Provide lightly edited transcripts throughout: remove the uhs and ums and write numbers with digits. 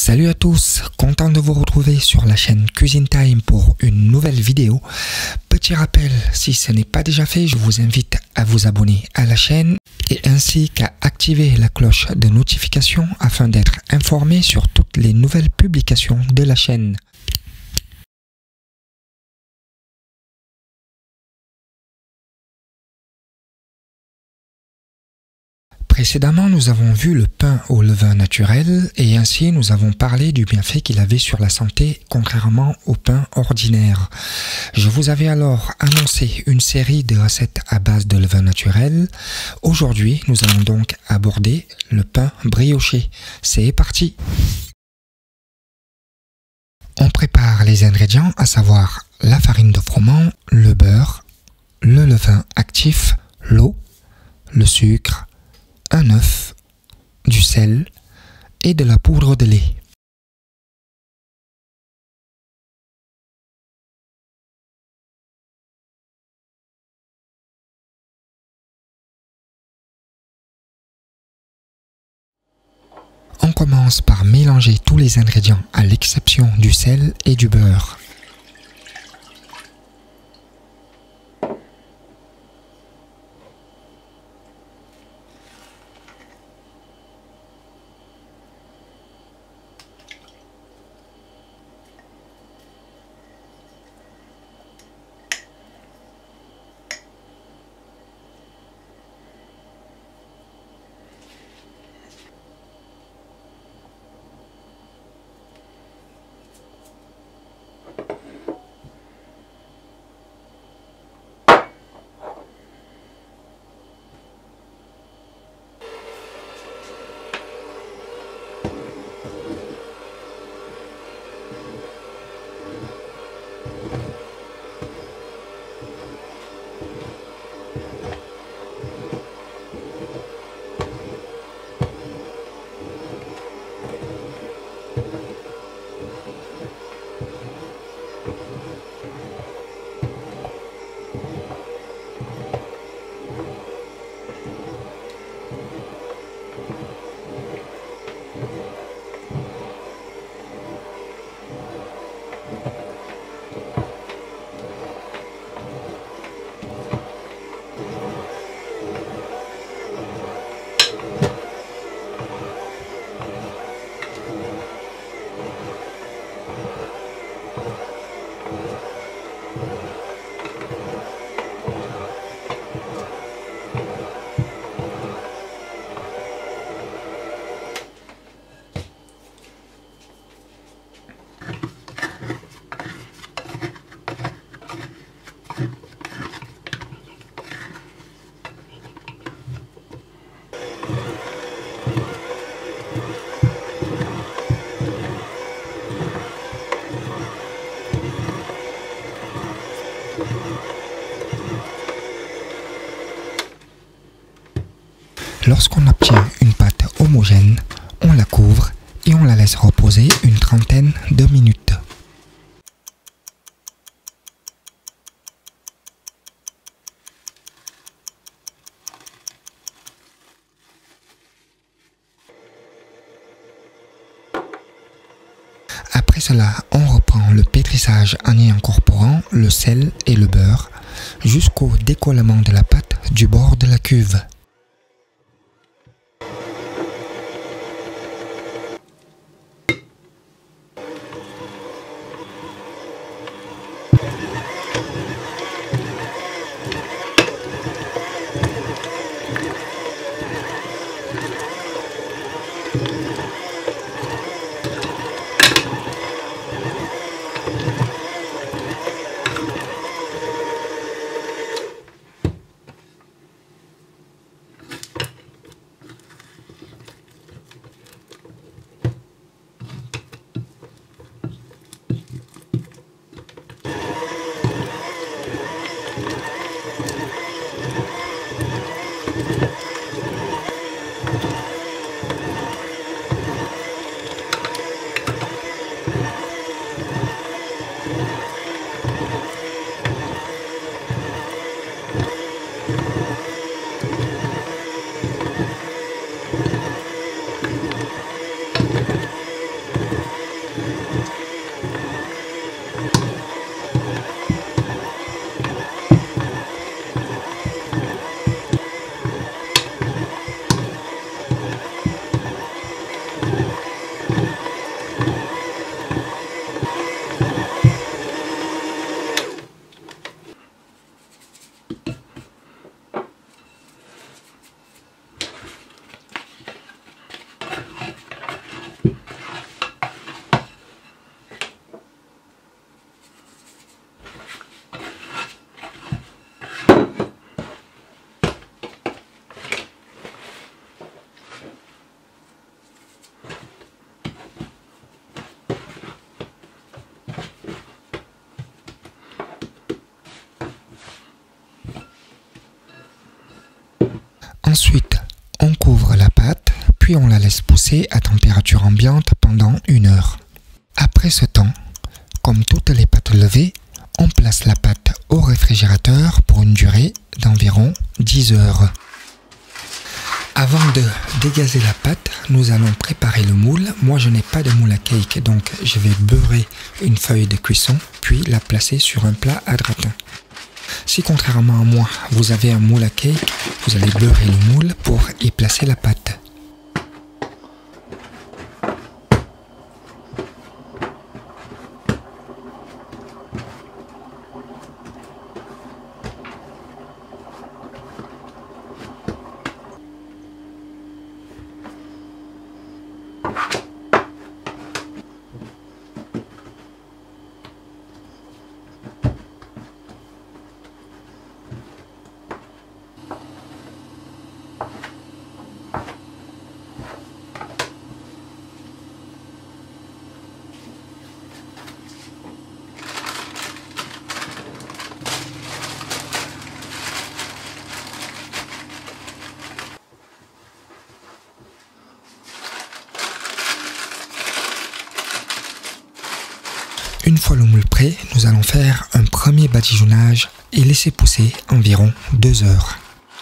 Salut à tous, content de vous retrouver sur la chaîne Cuisine Time pour une nouvelle vidéo. Petit rappel, si ce n'est pas déjà fait, je vous invite à vous abonner à la chaîne et ainsi qu'à activer la cloche de notification afin d'être informé sur toutes les nouvelles publications de la chaîne. Précédemment, nous avons vu le pain au levain naturel et ainsi nous avons parlé du bienfait qu'il avait sur la santé contrairement au pain ordinaire. Je vous avais alors annoncé une série de recettes à base de levain naturel. Aujourd'hui, nous allons donc aborder le pain brioché. C'est parti! On prépare les ingrédients, à savoir la farine de froment, le beurre, le levain actif, l'eau, le sucre, un œuf, du sel et de la poudre de lait. On commence par mélanger tous les ingrédients à l'exception du sel et du beurre. Lorsqu'on obtient une pâte homogène, on la couvre et on la laisse reposer une trentaine de minutes. Après cela, on reprend le pétrissage en y incorporant le sel et le beurre jusqu'au décollement de la pâte du bord de la cuve. puis on la laisse pousser à température ambiante pendant 1 heure. Après ce temps, comme toutes les pâtes levées, on place la pâte au réfrigérateur pour une durée d'environ 10 heures. Avant de dégazer la pâte, nous allons préparer le moule. Moi, je n'ai pas de moule à cake, donc je vais beurrer une feuille de cuisson, puis la placer sur un plat à gratin. Si contrairement à moi, vous avez un moule à cake, vous allez beurrer le moule pour y placer la pâte. Une fois le moule prêt, nous allons faire un premier badigeonnage et laisser pousser environ 2 heures.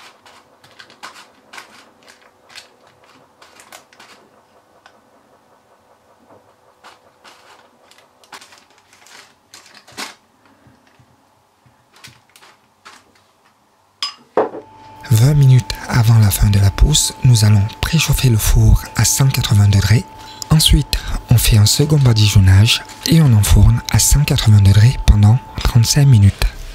« 20 minutes avant la fin de la pousse, nous allons préchauffer le four à 180 degrés. Ensuite, on fait un second badigeonnage et on enfourne à 180 degrés pendant 35 minutes.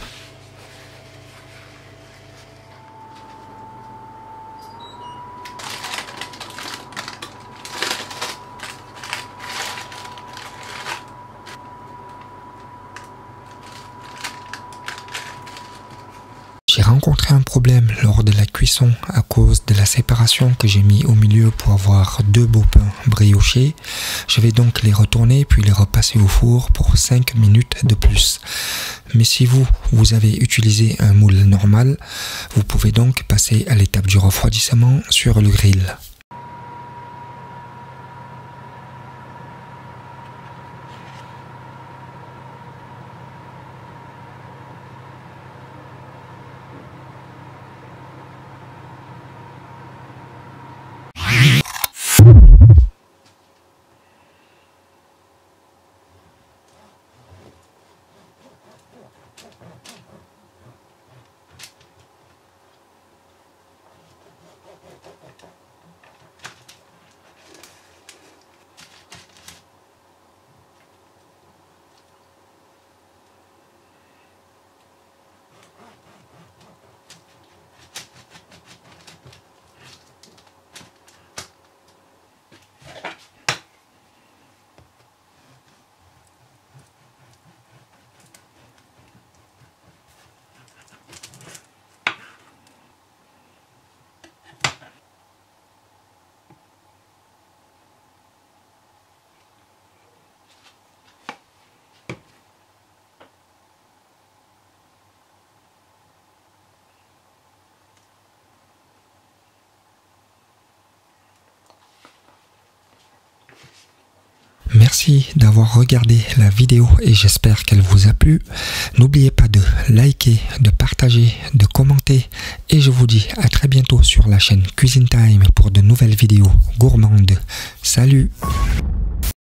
J'ai rencontré un problème lors de la cuisson à cause de la séparation que j'ai mis au milieu pour avoir 2 beaux pains briochés. Je vais donc les retourner puis les repasser au four pour 5 minutes de plus. Mais si vous avez utilisé un moule normal, vous pouvez donc passer à l'étape du refroidissement sur le grill. Merci d'avoir regardé la vidéo et j'espère qu'elle vous a plu. N'oubliez pas de liker, de partager, de commenter et je vous dis à très bientôt sur la chaîne Cuisine Time pour de nouvelles vidéos gourmandes. Salut!